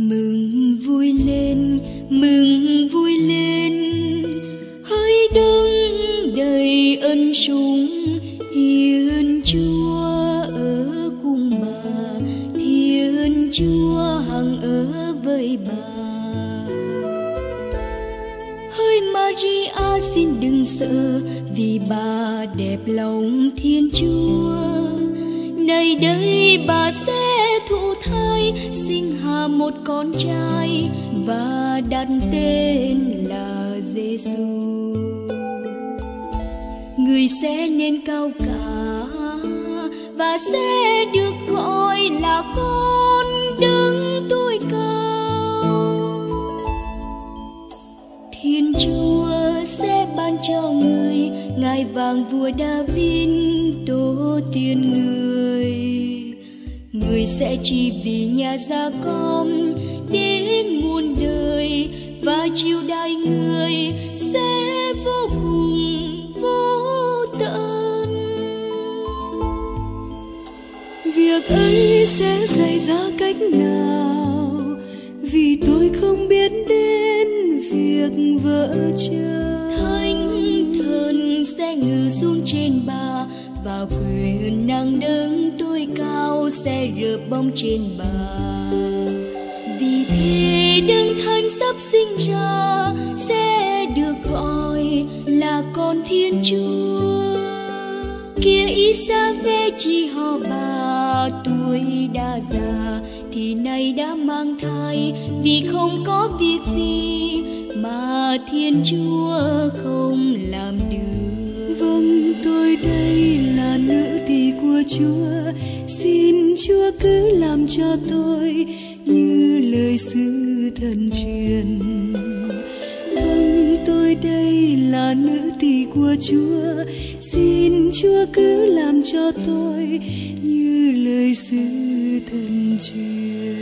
Mừng vui lên, hỡi đấng đầy ân sủng, Thiên Chúa ở cùng bà, Thiên Chúa hằng ở với bà. Hỡi Maria xin đừng sợ, vì bà đẹp lòng Thiên Chúa. Này đây bà sẽ thụ thai, sinh hạ một con trai và đặt tên là Giêsu. Người sẽ nên cao cả và sẽ được gọi là con Đấng Tối Cao. Thiên Chúa sẽ ban cho người ngai vàng vua David, tổ tiên người. Người sẽ trị vì nhà Gia-cốp đến muôn đời, và triều đại người sẽ vô cùng vô tận. Việc ấy sẽ xảy ra cách nào, vì tôi không biết đến việc vợ chồng. Thánh thần sẽ ngự xuống trên bà, và quyền năng Đấng Tối Cao sẽ rợp bóng trên bà. Vì thế Đấng Thánh sắp sinh ra sẽ được gọi là con Thiên Chúa. Kia Isa-ve chỉ họ bà, tuổi đã già thì nay đã mang thai, vì không có việc gì mà Thiên Chúa không làm được. Vâng, tôi đây là nữ tỳ của Chúa, xin Chúa cứ làm cho tôi như lời sứ thần truyền. Vâng, tôi đây là nữ tỳ của Chúa, xin Chúa cứ làm cho tôi như lời sứ thần truyền.